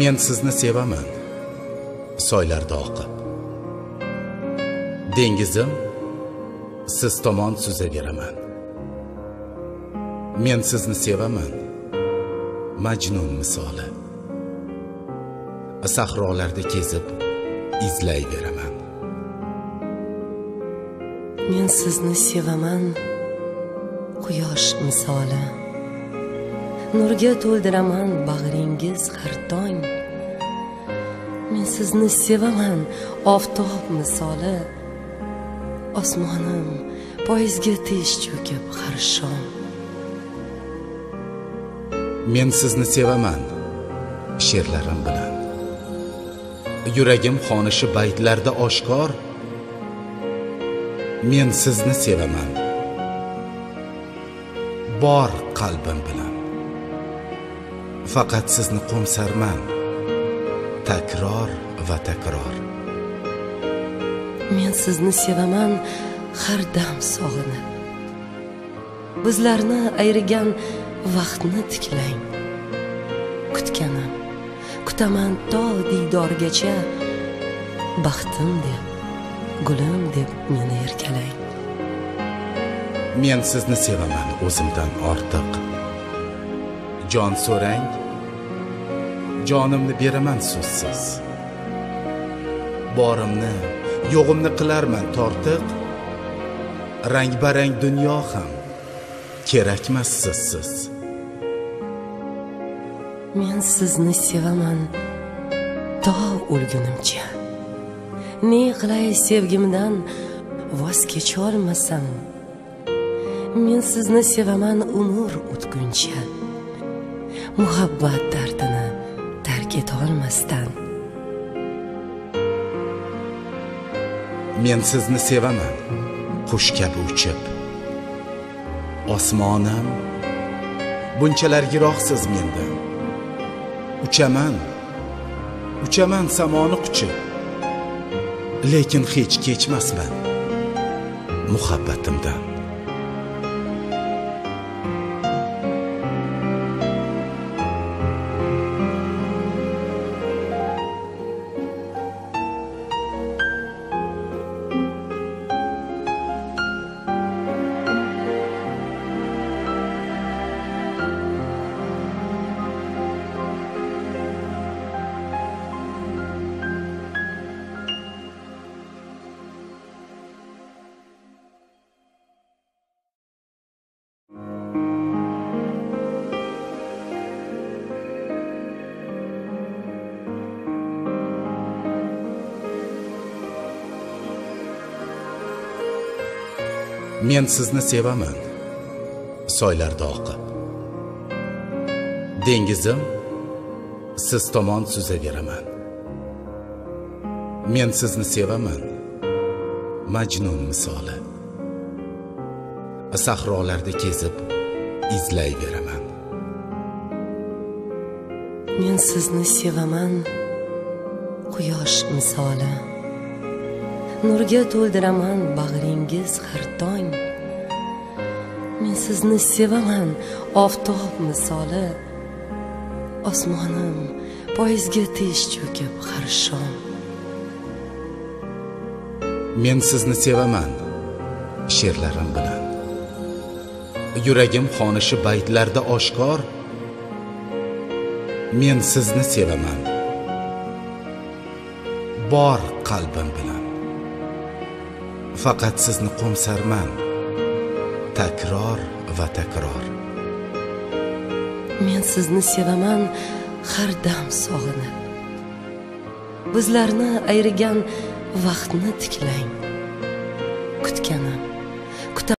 Men sizni sevaman, soylarda oqib. Dengizim, siz tomon suzaveraman. Men sizni sevaman, Majnun misoli. Sahrolarda kezib, izlayveraman. Men sizni sevaman, quyosh misoli. Nurga to'ldiraman bag'ringiz har tong. Men sizni sevaman, oftob misoli. Osmonim poyizga tish cho'kib har shom. Men sizni sevaman, she'rlarim bilan. Yuragim xonishi baytlarda oshkor. Men sizni sevaman, bor qalbim bilan. Faqat sizni qo'msarman, takror va takror. Men sizni sevaman, har dam sog'inib. Bizlarni ayrigan vaqtni tiklang. Kutganim, kutaman to diydorgacha. Baxtim deb, gulim deb meni erkalang. Men sizni sevaman o'zimdan ortiq. Jon so'rang, jonimni beraman so'zsiz. Borimni, yo'g'imni qilarman tortiq. Rang-barang dunyo ham kerakmas sizsiz. Men sizni sevaman to o'lgunimcha. Ne qilay sevgimdan voz kecholmasam. Men sizni sevaman umr o'tguncha. Muhabbat dardini tark etolmasdan. Men sizni sevaman, qush kabi uchib. Osmonim, bunchalar yiroqsiz mendan. Uchaman samoni quchib. Lekin hech kechmasman muhabbatimdan. Men sizni sevaman, soylarda oqib. Dengizim, siz tomon suzaveraman. Men sizni sevaman, Majnun misoli. Sahrolarda kezib, izlayveraman. Men sizni sevaman, quyosh misoli. Nurga to'ldiraman bag'ringiz har tong. Men sizni sevaman, oftob misoli. Osmonim poyizga tish cho'kib har shom. Men sizni sevaman, she'rlarim bilan. Yuragim xonishi baytlarda oshkor. Men sizni sevaman, bor qalbim bilan. Faqat sizni qo'msarman, takror va takror. Men sizni sevaman, har dam sog'inib. Bizlarni ayrigan vaqtni tiklang. Kutganim,